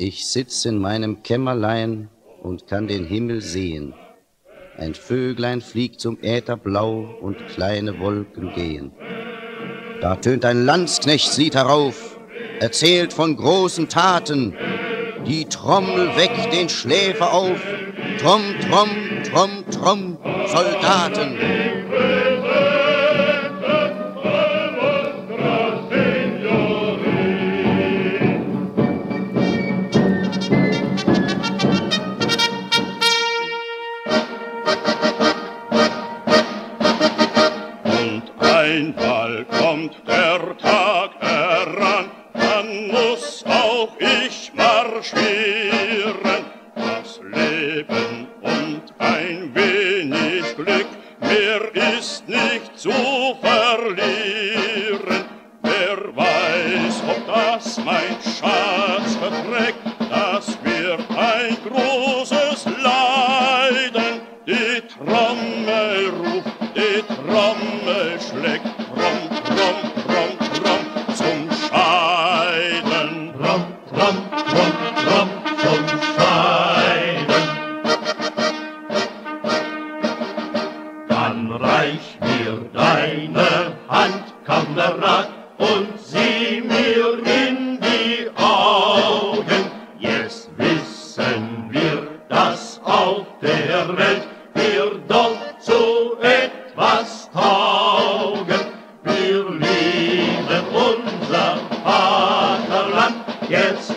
Ich sitz in meinem Kämmerlein und kann den Himmel sehen. Ein Vöglein fliegt zum Äther blau und kleine Wolken gehen. Da tönt ein Landsknechtslied herauf, erzählt von großen Taten. Die Trommel weckt den Schläfer auf, Tromm, Tromm, Tromm, Tromm, Soldaten. Einmal kommt der Tag heran, dann muss auch ich marschieren. Das Leben und ein wenig Glück, mehr ist nicht zu verlieren. Wer weiß, ob das mein Schatz verträgt, das wird ein großes Leiden. Die Trommel ruft, die Trommel schlägt, Tromm, Tromm, Tromm, Tromm, zum Scheiden. Tromm, Tromm, Tromm, Tromm, zum Scheiden. Dann reich mir deine Hand, Kamerad, und sieh mir in die Augen. Jetzt wissen wir, dass auf der Welt wir doch zu etwas taugen. Wir lieben unser Vaterland, jetzt